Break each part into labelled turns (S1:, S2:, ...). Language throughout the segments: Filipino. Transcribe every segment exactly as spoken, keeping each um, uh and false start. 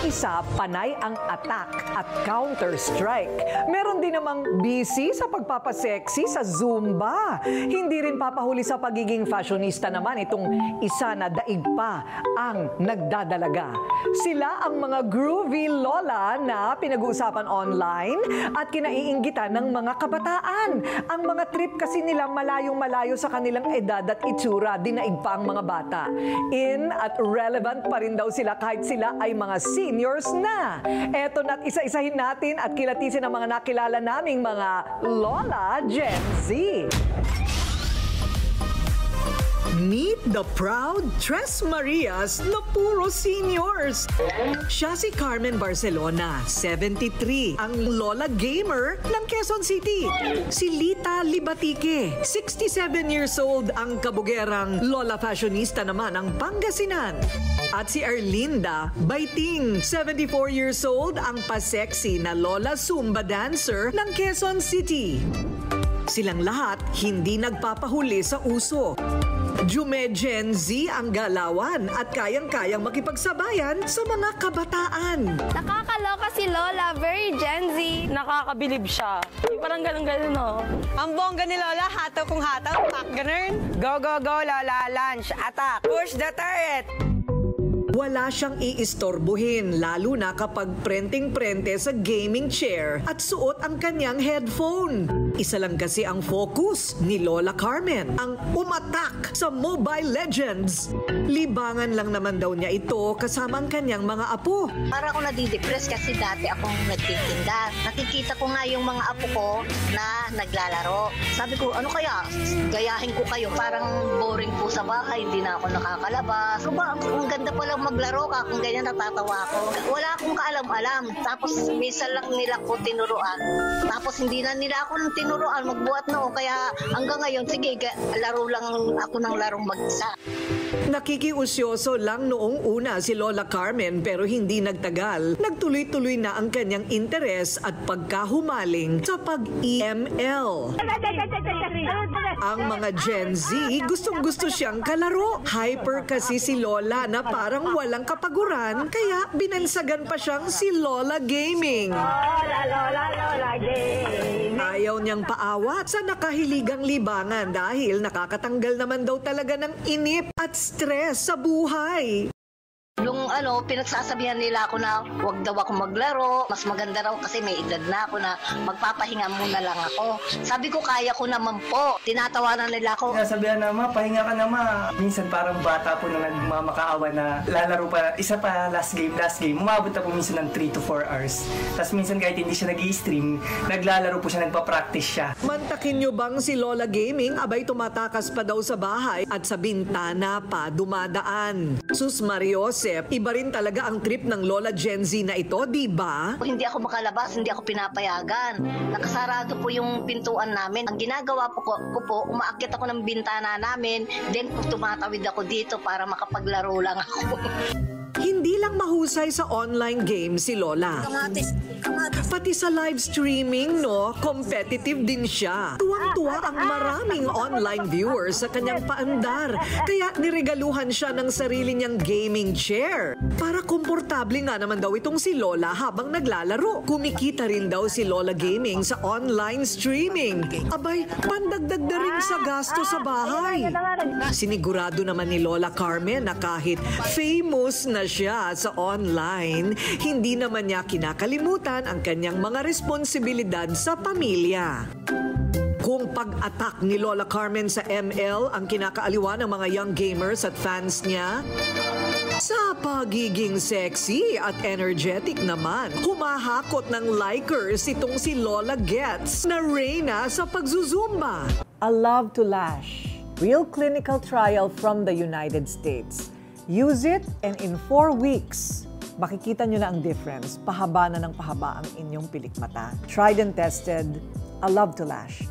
S1: isa panay ang attack at counter-strike. Meron din namang busy sa pagpapaseksi sa Zumba. Hindi rin papahuli sa pagiging fashionista naman itong isa na daig pa ang nagdadalaga. Sila ang mga groovy lola na pinag-uusapan online at kinaiinggitan ng mga kabataan. Ang mga trip kasi nila malayong-malayo sa kanilang edad at itsura, dinaig pa ang mga bata. In at relevant pa rin daw sila kahit sila ay mga seniors na. Eto na't isa-isahin natin at kilatisin ang mga nakilala naming mga Lola Gen Z. Meet the proud Tres Marias na puro seniors. Siya si Carmen Barcelona, seventy-three, ang Lola Gamer ng Quezon City. Si Lita Libatique, sixty-seven years old, ang kabugerang Lola Fashionista naman ang Pangasinan. At si Erlinda Baiting, seventy-four years old, ang pa-sexy na Lola Zumba dancer ng Quezon City. Silang lahat hindi nagpapahuli sa uso. Jume Gen Z ang galawan at kayang-kayang makipagsabayan sa mga kabataan.
S2: Nakakaloka si Lola, very Gen Z.
S3: Nakakabilib siya. Parang ganun-ganun, no?
S4: Ang bongga ni Lola, hataw kung hataw, pak ganun. Go, go, go, Lola, lunge, attack, push the turret.
S1: Wala siyang iistorbohin, lalo na kapag prenting-prente sa gaming chair at suot ang kanyang headphone. Isa lang kasi ang focus ni Lola Carmen, ang umatak sa Mobile Legends. Libangan lang naman daw niya ito kasama ang kanyang mga apo.
S5: Para ako nadidepress kasi dati akong nagtitinda. Nakikita ko nga yung mga apo ko na naglalaro. Sabi ko, ano kaya? Gayahin ko kayo. Parang boring po sa bahay, hindi na ako nakakalabas. So ba, ang ganda pala maglaro ka, kung ganyan natatawa ako. Wala akong kaalam-alam. Tapos minsan lang nila ko tinuruan. Tapos hindi na nila ako ng tinuruan, magbuhat noon. Kaya hanggang ngayon, sige, laro lang ako ng larong mag-isa.
S1: Nakikiusyoso lang noong una si Lola Carmen pero hindi nagtagal. Nagtuloy-tuloy na ang kanyang interes at pagkahumaling sa pag-E M L. Ang mga Gen Z gustong-gusto siyang kalaro. Hyper kasi si Lola na parang walang kapaguran kaya binansagan pa siyang si Lola Gaming.
S2: Lola, Lola, Lola Gaming.
S1: Ayaw niyang paawat sa nakahiligang libangan dahil nakakatanggal naman daw talaga ng inip at stress sa buhay.
S5: Yung ano, pinagsasabihan nila ako na huwag daw ako maglaro. Mas maganda raw kasi may edad na ako na magpapahinga muna lang ako. Sabi ko, kaya ko naman po. Tinatawanan nila ako.
S6: Sabihan na, ma, pahinga ka na, ma. Minsan parang bata po na nagmamakaawa na lalaro pa. Isa pa, last game, last game. Umabot na po minsan ng three to four hours. Tapos minsan kahit hindi siya nag-i-stream, naglalaro po siya, nagpa-practice siya.
S1: Mantakin nyo bang si Lola Gaming abay tumatakas pa daw sa bahay at sa bintana pa dumadaan? Sus Mariose, iba rin talaga ang trip ng Lola Gen Z na ito, di ba?
S5: Hindi ako makalabas, hindi ako pinapayagan. Nakasarado po yung pintuan namin. Ang ginagawa po ko, ko po, umaakyat ako ng bintana namin, then tumatawid ako dito para makapaglaro lang ako.
S1: Hindi lang mahusay sa online game si Lola.
S5: Kamatis, kamatis.
S1: Pati sa live streaming, no, competitive din siya. Tuwang-tuwa ang maraming online viewers sa kanyang paandar. Kaya niregaluhan siya ng sarili niyang gaming chair. Para komportable nga naman daw itong si Lola habang naglalaro. Kumikita rin daw si Lola Gaming sa online streaming. Abay, pandagdag na rin sa gasto sa bahay. Sinigurado naman ni Lola Carmen na kahit famous na siya sa online, hindi naman niya kinakalimutan ang kanyang mga responsibilidad sa pamilya. Kung pag-attack ni Lola Carmen sa M L ang kinakaaliwan ng mga young gamers at fans niya, sa pagiging sexy at energetic naman, humahakot ng likers itong si Lola Gets na reyna sa pagzuzumba.
S7: A Love to Lash, real clinical trial from the United States. Use it and in four weeks, makikita nyo na ang difference. Pahaba na ng pahaba ang inyong pilikmata. Tried and tested, A Love to Lash.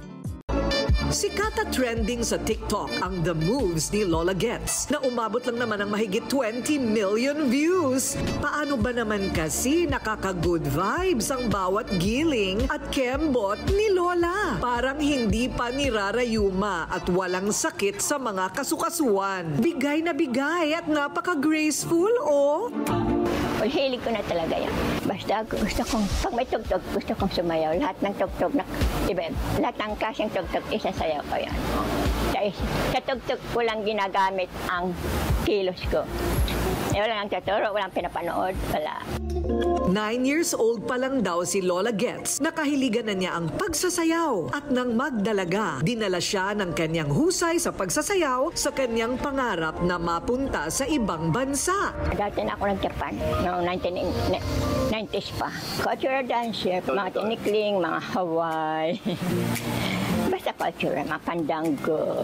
S1: Sikat at trending sa TikTok ang The Moves ni Lola Gets na umabot lang naman ng mahigit twenty million views. Paano ba naman kasi nakaka-good vibes ang bawat giling at kembot ni Lola? Parang hindi pa nirarayuma at walang sakit sa mga kasukasuan. Bigay na bigay at napaka-graceful, oh!
S8: Hilig ko na talaga yan. Basta gusto kong, pag may tugtog, gusto kong sumayaw. Lahat ng tugtog, na, iba, lahat ng kasing tugtog, isasayaw ko yan. Sa, sa tugtog ko lang ginagamit ang kilos ko. Eh, walang tuturo, walang pinapanood, wala.
S1: Nine years old pa lang daw si Lola Gets. Nakahiligan na niya ang pagsasayaw. At nang magdalaga, dinala siya ng kanyang husay sa pagsasayaw sa kanyang pangarap na mapunta sa ibang bansa.
S8: Dati na ako nag-Japan, noong nineteen nineties pa. Cultural dancer, mga tinikling, mga Hawaii. Basta cultural, mga pandango.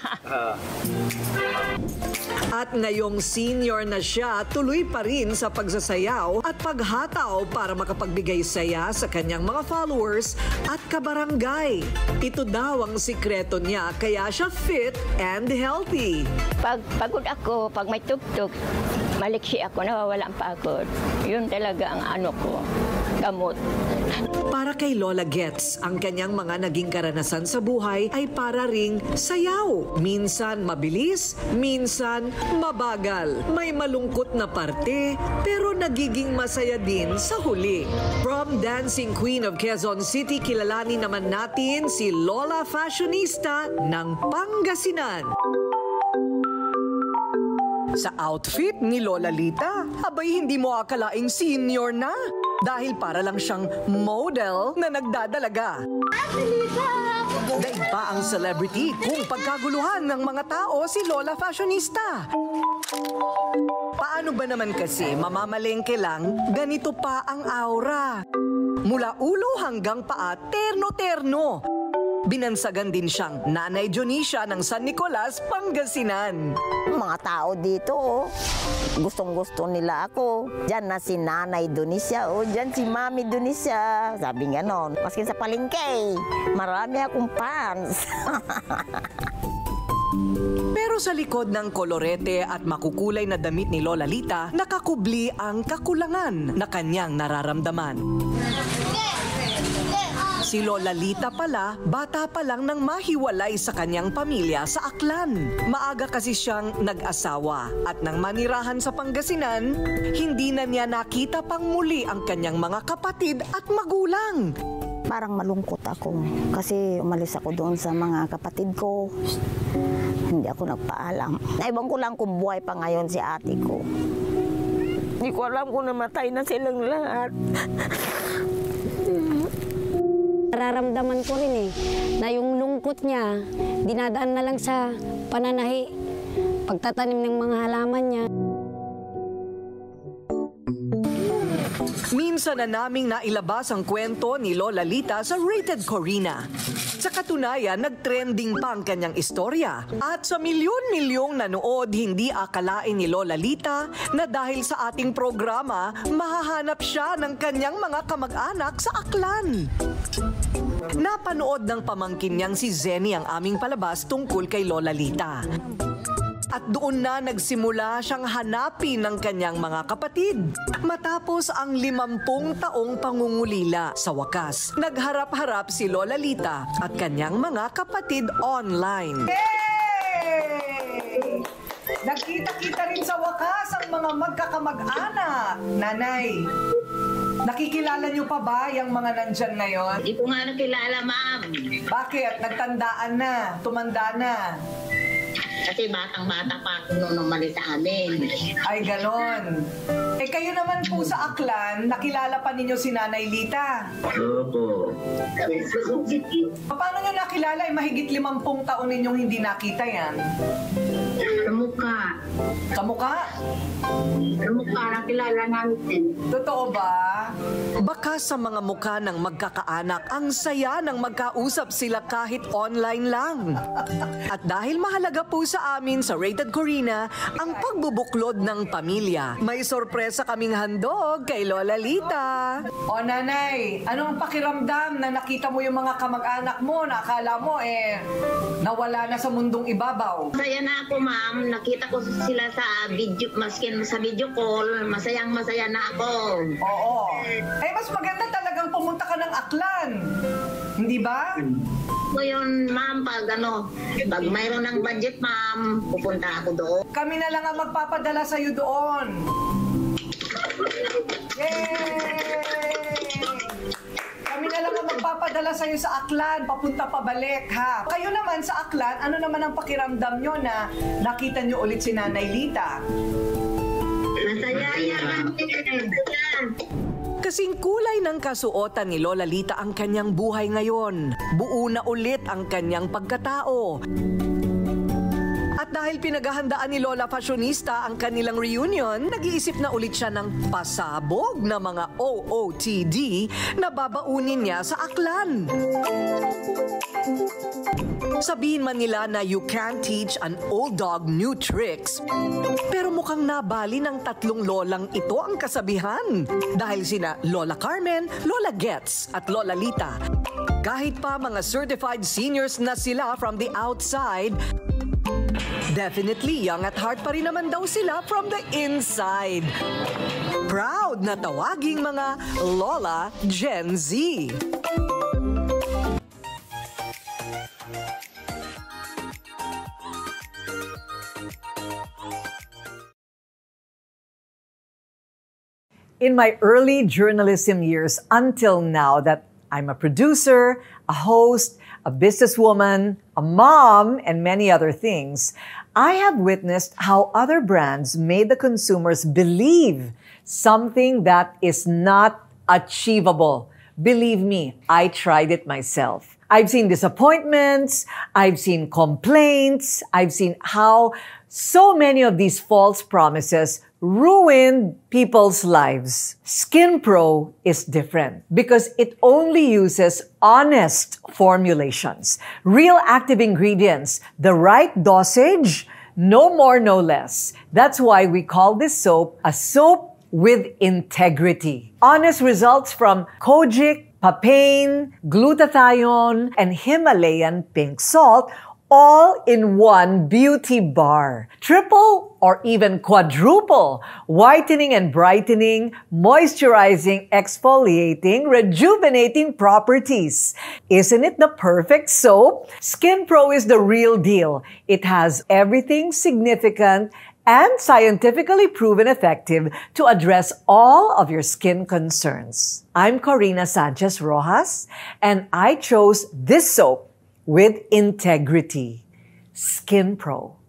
S1: At ngayong senior na siya, tuloy pa rin sa pagsasayaw at paghataw para makapagbigay saya sa kanyang mga followers at kabarangay. Ito daw ang sikreto niya kaya siya fit and healthy.
S8: Pag pagod ako, pag may tugtog, maliksi ako, nawawala ang pagod. Yun talaga ang ano ko, gamot.
S1: Para kay Lola Gets, ang kanyang mga naging karanasan sa buhay ay para ring sayaw. Minsan mabilis, minsan mabagal. May malungkot na parte, pero nagiging masaya din sa huli. From Dancing Queen of Quezon City, kilalanin naman natin si Lola Fashionista ng Pangasinan. Sa outfit ni Lola Lita, abay hindi mo akalaing senior na. Dahil para lang siyang model na nagdadalaga. Daig pa ang celebrity kung pagkaguluhan ng mga tao si Lola Fashionista. Paano ba naman kasi mamamalengke lang, ganito pa ang aura. Mula ulo hanggang paa, terno-terno. Binansagan din siyang Nanay Dionisia ng San Nicolas, Pangasinan.
S9: Mga tao dito, oh, gustong-gusto nila ako. Diyan na si Nanay Dionisia, oh, diyan si Mami Dionisia. Sabi nga noon, maski sa palengke, marami akong fans.
S1: Pero sa likod ng kolorete at makukulay na damit ni Lola Lita, nakakubli ang kakulangan na kanyang nararamdaman. Si Lola Lita pala, bata pa lang nang mahiwalay sa kanyang pamilya sa Aklan. Maaga kasi siyang nag-asawa at nang manirahan sa Pangasinan, hindi na niya nakita pang muli ang kanyang mga kapatid at magulang.
S9: Parang malungkot ako kasi umalis ako doon sa mga kapatid ko. Hindi ako nagpaalam. Naibang ko lang kung buhay pa ngayon si ate ko. Hindi ko alam kung namatay na silang lahat.
S10: Nararamdaman ko rin eh, na yung lungkot niya, dinadaan na lang sa pananahi, pagtatanim ng mga halaman niya.
S1: Minsan na naming nailabas ang kwento ni Lola Lita sa Rated Corina. Sa katunayan, nag-trending pa ang kanyang istorya. At sa milyon-milyong nanood, hindi akalain ni Lola Lita na dahil sa ating programa, mahahanap siya ng kanyang mga kamag-anak sa Aklan. Napanood ng pamangkin niyang si Zenny ang aming palabas tungkol kay Lola Lita. At doon na nagsimula siyang hanapin ng kanyang mga kapatid. Matapos ang limampung taong pangungulila, sa wakas, nagharap-harap si Lola Lita at kanyang mga kapatid online.
S7: Hey! Nagkita-kita rin sa wakas ang mga magkakamag-anak. Nanay, nakikilala niyo pa ba yung mga nandyan ngayon?
S5: Hindi ko nga nakilala, ma'am.
S7: Bakit? Nagtandaan na, tumanda na.
S5: Kasi batang-bata pa ako noong umalis sa amin.
S7: Ay, ganon. Eh, kayo naman po sa Aklan, nakilala pa ninyo si Nanay Lita.
S5: Opo.
S7: Paano nyo nakilala? Eh, mahigit limampung taon ninyong hindi nakita yan.
S5: Kamukha.
S7: Kamukha?
S5: Kamukha, nakilala namin.
S7: Totoo ba?
S1: Baka sa mga mukha ng magkakaanak, ang saya ng magkausap sila kahit online lang. At dahil mahalaga po sa amin sa Rated Corina ang pagbubuklod ng pamilya, may sorpresa kaming handog kay Lola Lita.
S7: O nanay, anong pakiramdam na nakita mo yung mga kamag-anak mo na akala mo eh nawala na sa mundong ibabaw?
S5: Masaya na ako, ma'am. Nakita ko sila sa video, maskin sa video call. Masayang masaya na ako.
S7: Oo. Eh, mas maganda talagang pumunta ka ng Aklan. Hindi ba?
S5: Ngayon, ma'am, pag ano, pag mayroon ng budget, ma'am, pupunta ako doon.
S7: Kami na lang ang magpapadala sa'yo doon. Kami na lang ang magpapadala sa'yo sa Aklan, papunta pabalik, ha? Kayo naman sa Aklan, ano naman ang pakiramdam nyo na nakita nyo ulit si Nanay Lita?
S11: Masaya yan.
S1: Kasing kulay ng kasuotan ni Lola Lita ang kanyang buhay ngayon. Buo na ulit ang kanyang pagkatao. At dahil pinaghahandaan ni Lola Fashionista ang kanilang reunion, nag-iisip na ulit siya ng pasabog na mga O O T D na babaunin niya sa Aklan. Sabihin man nila na you can't teach an old dog new tricks, pero mukhang nabali ng tatlong lolang ito ang kasabihan. Dahil sina Lola Carmen, Lola Gets at Lola Lita. Kahit pa mga certified seniors na sila from the outside, definitely young at heart pa rin naman daw sila from the inside. Proud na tawaging mga Lola Gen Z.
S7: In my early journalism years until now that I'm a producer, a host, a businesswoman, a mom, and many other things, I have witnessed how other brands made the consumers believe something that is not achievable. Believe me, I tried it myself. I've seen disappointments, I've seen complaints, I've seen how so many of these false promises ruined people's lives. SkinPro is different because it only uses honest formulations, real active ingredients, the right dosage, no more, no less. That's why we call this soap a soap with integrity. Honest results from Kojic, papain, glutathione, and Himalayan pink salt, all in one beauty bar. Triple or even quadruple whitening and brightening, moisturizing, exfoliating, rejuvenating properties. Isn't it the perfect soap? SkinPro is the real deal. It has everything significant and scientifically proven effective to address all of your skin concerns. I'm Corina Sanchez Rojas, and I chose this soap with integrity. SkinPro.